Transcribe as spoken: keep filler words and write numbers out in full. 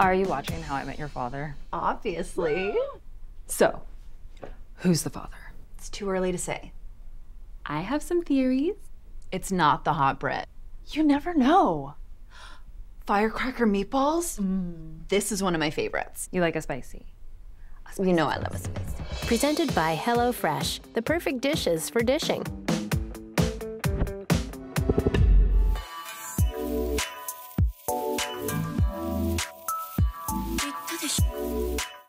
Are you watching How I Met Your Father? Obviously. So, who's the father? It's too early to say. I have some theories. It's not the hot Brit. You never know. Firecracker meatballs? Mm. This is one of my favorites. You like a spicy? You know I love a spicy. Presented by HelloFresh, the perfect dishes for dishing.